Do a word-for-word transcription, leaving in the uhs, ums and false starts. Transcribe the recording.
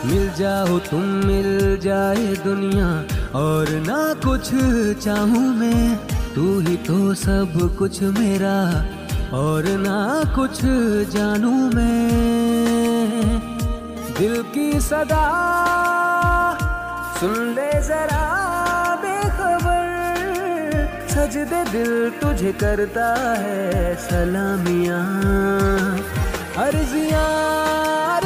मिल जाओ तुम, मिल जाए दुनिया, और ना कुछ चाहूँ मैं। तू ही तो सब कुछ मेरा, और ना कुछ जानूं मैं। दिल की सदा सुन ले जरा बेखबर, सजदे दिल तुझे करता है सलामियाँ। अर्जियाँ